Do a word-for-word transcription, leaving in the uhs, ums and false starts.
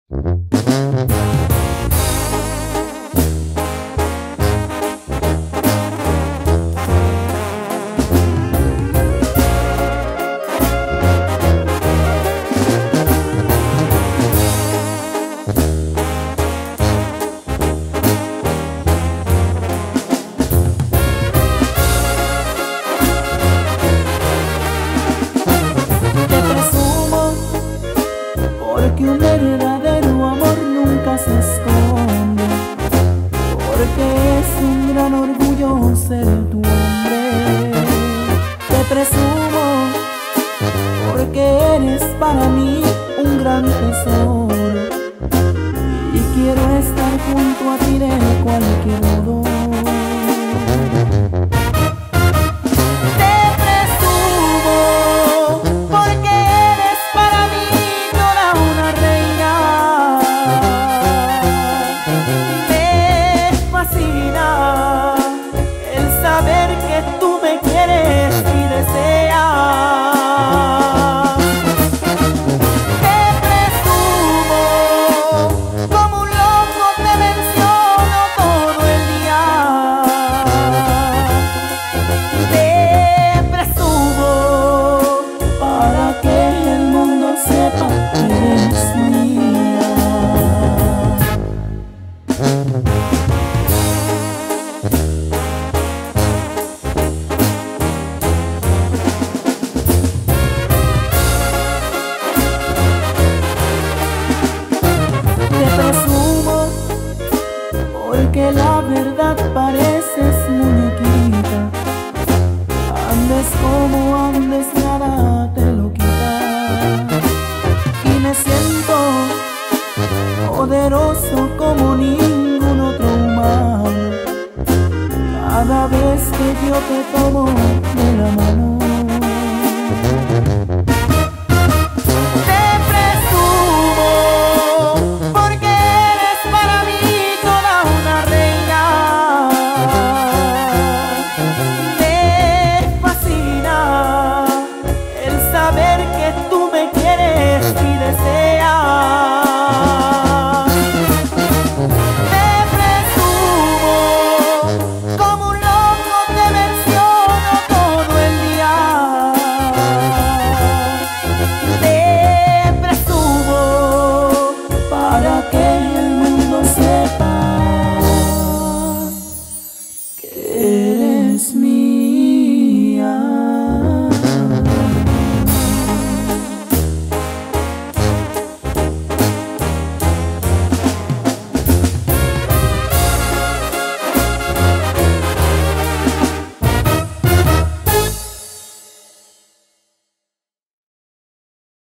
Porque un verdadero amor nunca se esconde, porque es un gran orgullo ser tu hombre. Te presumo porque eres para mí un gran tesoro, y quiero estar junto a ti de cualquier modo. Porque la verdad pareces muñequita, andes como andes, nada te lo quita. Y me siento poderoso como ningún otro humano cada vez que yo te tomo de la mano.